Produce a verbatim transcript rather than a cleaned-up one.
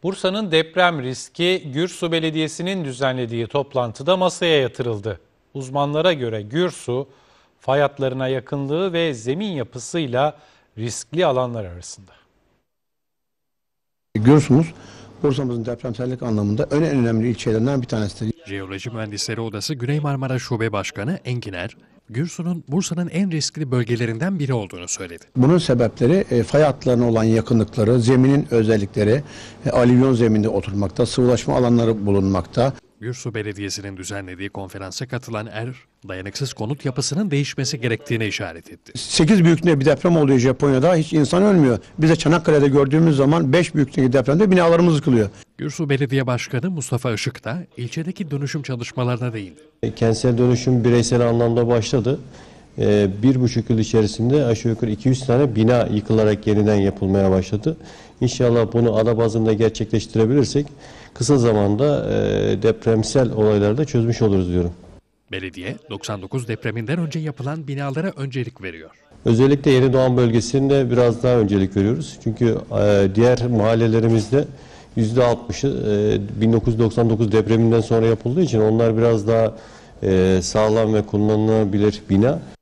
Bursa'nın deprem riski Gürsu Belediyesi'nin düzenlediği toplantıda masaya yatırıldı. Uzmanlara göre Gürsu, fay hatlarına yakınlığı ve zemin yapısıyla riskli alanlar arasında. Gürsumuz, Bursa'mızın depremsellik anlamında en önemli ilçelerinden bir tanesidir. Jeoloji Mühendisleri Odası Güney Marmara Şube Başkanı Enginer, Gürsu'nun Bursa'nın en riskli bölgelerinden biri olduğunu söyledi. Bunun sebepleri e, fay hatlarına olan yakınlıkları, zeminin özellikleri, e, alüvyon zeminde oturmakta, sıvılaşma alanları bulunmakta. Gürsu Belediyesi'nin düzenlediği konferansa katılan Er, dayanıksız konut yapısının değişmesi gerektiğine işaret etti. sekiz büyüklüğünde bir deprem oluyor Japonya'da, hiç insan ölmüyor. Biz de Çanakkale'de gördüğümüz zaman beş büyüklüğündeki depremde binalarımız yıkılıyor. Gürsu Belediye Başkanı Mustafa Işık da ilçedeki dönüşüm çalışmalarına değindi. Kentsel dönüşüm bireysel anlamda başladı. Ee, bir buçuk yıl içerisinde aşağı yukarı iki yüz tane bina yıkılarak yeniden yapılmaya başladı. İnşallah bunu ada bazında gerçekleştirebilirsek kısa zamanda e, depremsel olayları da çözmüş oluruz diyorum. Belediye doksan dokuz depreminden önce yapılan binalara öncelik veriyor. Özellikle Yeni Doğan bölgesinde biraz daha öncelik veriyoruz. Çünkü e, diğer mahallelerimizde yüzde altmışı e, bin dokuz yüz doksan dokuz depreminden sonra yapıldığı için onlar biraz daha e, sağlam ve kullanılabilir bina.